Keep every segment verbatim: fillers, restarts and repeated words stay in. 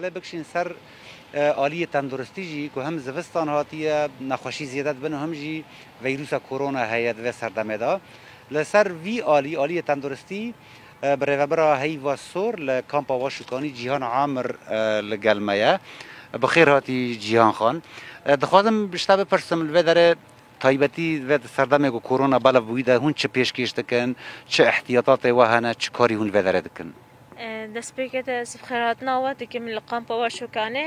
بکشین سر آلی تندرستی جی که هم زوستان هاتیه نخوشی زیادت بن هم جی ویروس کرونا هیت و سردمه دا لسر وی آلی آلی تندرستی برای برای هی و سور لکامپا واشکانی جیهان عامر لگلمه بخیر هاتی جیهان خان دخوادم بشتاب پرسم الوی تایبتی و سردمه کو کرونا بالا بوده هون چه پیشکش دکن چه احتیاطات وهانه چه کاری هون وداره دکن دست بکت سفخراتنا و دکم لقام پواشو کانه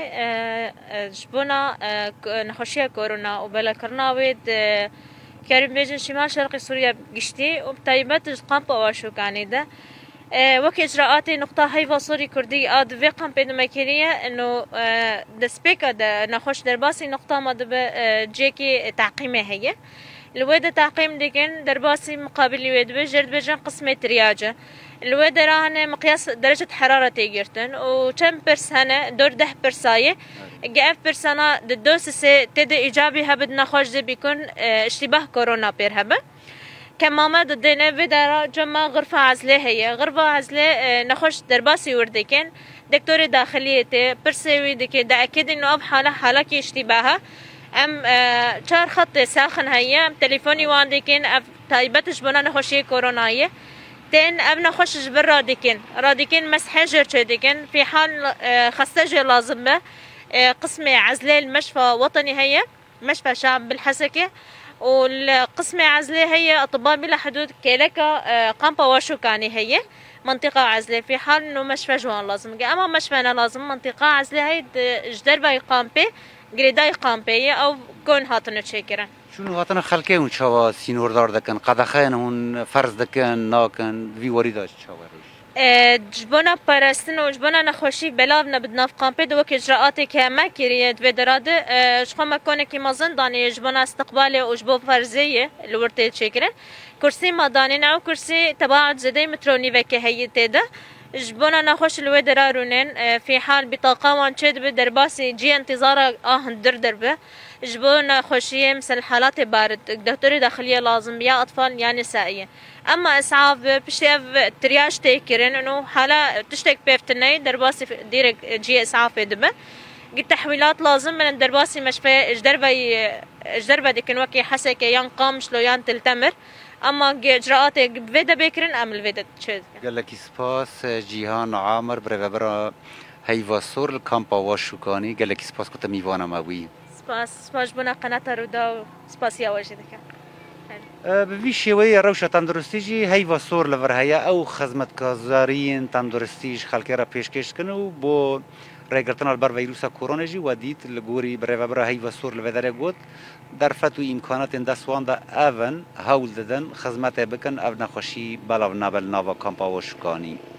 جبونا نخوشی کرونا و بلا کرنا وید کریم بیجن شمال شرق سوریا گشتی و تایبت لقام پواشو کانه ده وقت إجراءات نقطة هاي وصوري كردي آد في قامبين مكيرية إنه دسبيكا ده نخش درباسي نقطة ما ده جيكي تعقيمه هي الويد تعقيم ديكن درباسي مقابل الويد بجرد بجن قسمة رياجة الويد راهن مقياس درجة حرارة تيجرتن وكم برسنة دور ده برساية جاف برسنة الدوس سي تدي إيجابي هبد نخش ده بيكون اشتباه كورونا بيرهبه كماما ضدنا بدرا جمع غرفة عزلة هي غرفة عزلة نخش درباسي وردكن دكتور داخلية برسوي دكي دا أكيد إنه أب حالة حالة كي اشتباهها أم شار خط ساخن هي أم تليفوني واندكن أب تايبتش بنا نخشي كوروناية تين أب نخشش برا دكن رادكن مسح جرش دكن في حال خستجي لازم به قسم عزلة المشفى وطني هي مشفى شعب بالحسكة والقسم عزلة هي أطباء بلا حدود كيلكا قامبا واشوكاني هي منطقة عزلة في حال إنه مشفى جوان لازم أما مشفىنا لازم منطقة عزلة هي جدربا قامبي قريدا قامبي أو كون هاتنا تشكرا شنو هاتنا خلقه هون شوا سينور دار دكان قدخين هون فرز دكان ناكن في وريداش شوا جبنا پرستن و جبنا نخوشی بلاو نبدنا في قامپی دو که اجراءاتی که ما کریت و دراده شخو مکانه که مازن دانی جبنا استقبال و جبو فرزیه لورته چکره کرسی مادانی نو کرسی تباعد زده مترونی و که هیته ده جبنا نخوش الوی درارونن في حال بطاقه وان چد به درباسی جی انتظار آهن در دربه جبونا خوشية مثل حالات بارد دكتور داخلية لازم يا أطفال يا نسائية أما إسعاف بشتي ترياج تيكرن إنه حالة تشتك بيفتني درباسي ديرك جي إسعاف دبه قلت تحويلات لازم من درباسي مشفى جدربي جدربي ديكن وكي حسك يان قام شلو يان تلتمر أما إجراءات فيدا بيكرن أم فيدا شد قال لك سباس جيهان عامر برا برا هاي وصور الكامبا واشوكاني قال لك سباس كنت ميوانا ماوي سپاس سپاس بنا قناة رودا و سپاس يا وجه دكان بفي شوية روشة تندرستيجي هاي وصور لورهايا أو خدمة كازارين تندرستيج خلقي را پیشکش کنو بو ريگرتنا البر فيروسا كورونا جي وديت لغوري برا برا هاي وصور لودره گوت در فتو امكانات دستوان دا اون هول ددن خدمت بکن او نخوشی بلاو نابل ناوا کامپا وشکانی